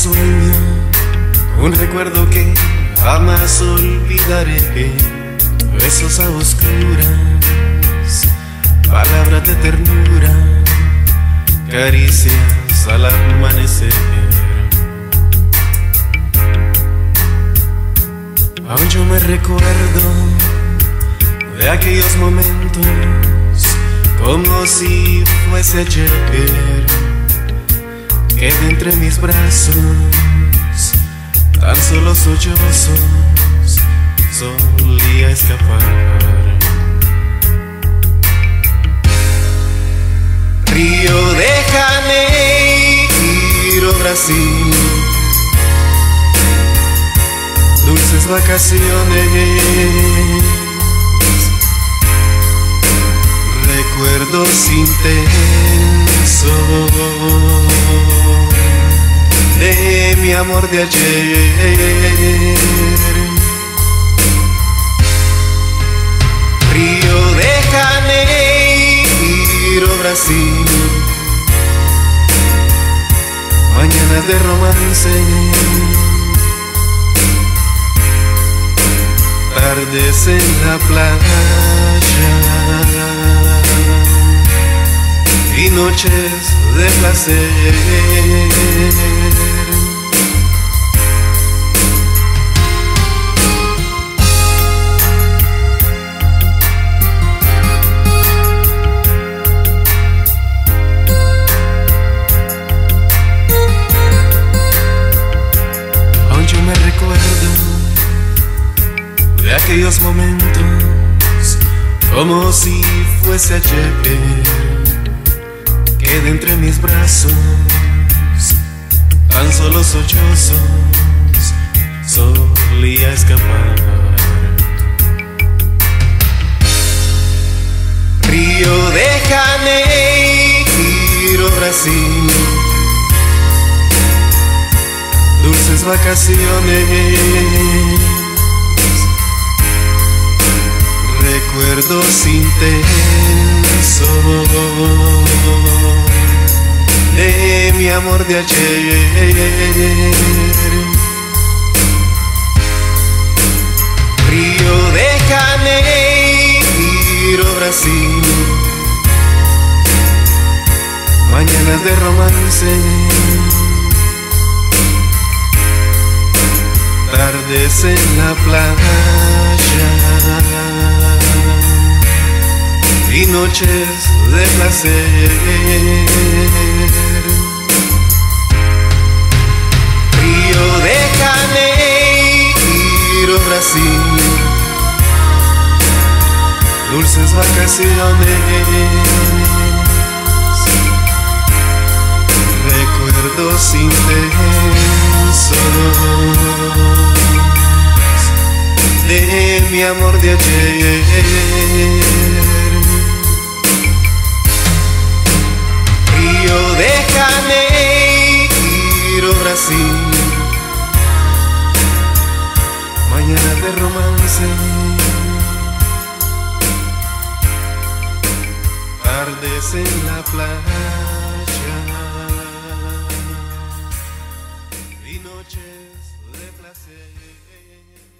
sueño, un recuerdo que jamás olvidaré. Besos a oscuras, palabras de ternura, caricias al amanecer. Aún yo me recuerdo de aquellos momentos como si fuese ayer, que de entre mis brazos, tan solo sollozos, solía escapar. Río de Janeiro, Brasil, dulces vacaciones, recuerdos intensos de mi amor de ayer. Río de Janeiro, Brasil, mañanas de romance, tardes en la playa y noches de placer. Aún yo me recuerdo de aquellos momentos como si fuese ayer, que de entre mis brazos, tan solo sollozos, solía escapar. Río de Janeiro, Brasil, dulces vacaciones, recuerdos intensos de mi amor de ayer. Río de Janeiro, Brasil, mañanas de romance, tardes en la playa y noches de placer. Río de Janeiro, Brasil, dulces vacaciones, recuerdos intensos de mi amor de ayer. Río de Janeiro, Brasil, mañana de romance, tardes en la playa y noches de placer.